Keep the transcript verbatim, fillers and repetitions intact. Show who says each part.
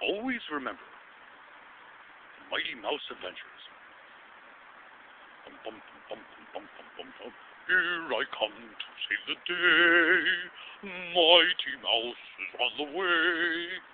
Speaker 1: Always remember Mighty Mouse Adventures. Bum, bum, bum, bum, bum, bum, bum, bum. Here I come to save the day. Mighty Mouse is on the way.